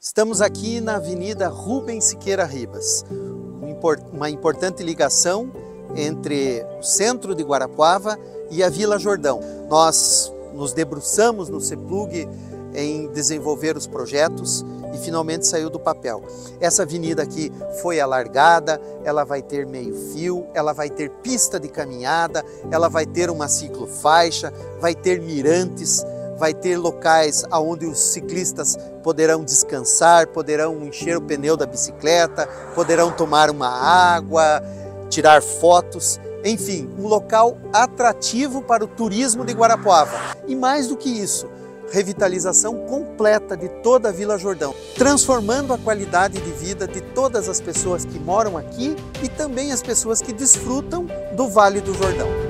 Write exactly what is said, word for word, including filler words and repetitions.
Estamos aqui na Avenida Rubens Siqueira Ribas, uma importante ligação entre o centro de Guarapuava e a Vila Jordão. Nós nos debruçamos no CEPLUG em desenvolver os projetos e finalmente saiu do papel. Essa avenida aqui foi alargada, ela vai ter meio fio, ela vai ter pista de caminhada, ela vai ter uma ciclofaixa, vai ter mirantes, vai ter locais onde os ciclistas poderão descansar, poderão encher o pneu da bicicleta, poderão tomar uma água, tirar fotos, enfim, um local atrativo para o turismo de Guarapuava. E mais do que isso, revitalização completa de toda a Vila Jordão, transformando a qualidade de vida de todas as pessoas que moram aqui e também as pessoas que desfrutam do Vale do Jordão.